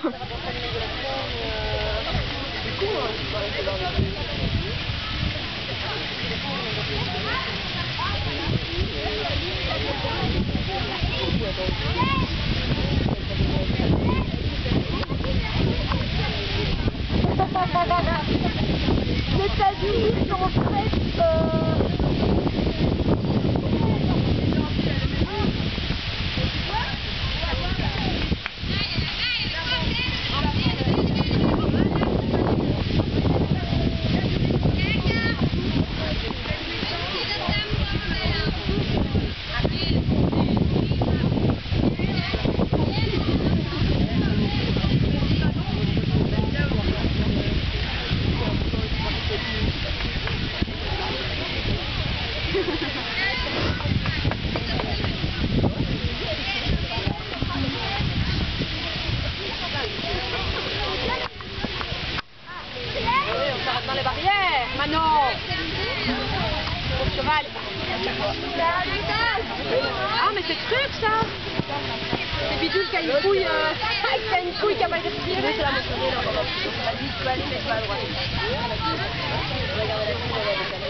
Les États-Unis sont presque... Dans les barrières, Manon. Pour le cheval. Ah, mais c'est truc ça. C'est Bidule qui a une couille, qui a une couille qui a mal respiré. C'est la montée là. Vas-y, tu peux aller, mais pas à droite.